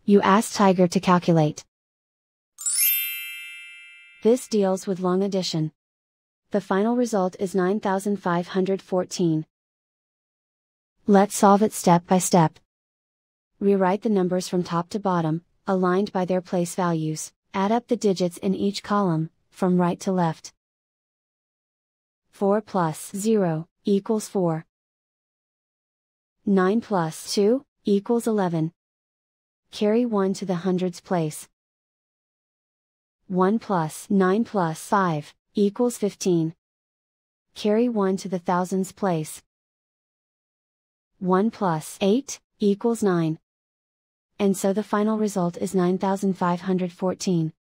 You ask Tiger to calculate. This deals with long addition. The final result is 9,514. Let's solve it step by step. Rewrite the numbers from top to bottom, aligned by their place values, add up the digits in each column, from right to left. 4 plus 0 equals 4. 9 plus 2 equals 11. Carry 1 to the hundreds place. 1 plus 9 plus 5 equals 15. Carry 1 to the thousands place. 1 plus 8 equals 9. And so the final result is 9,514.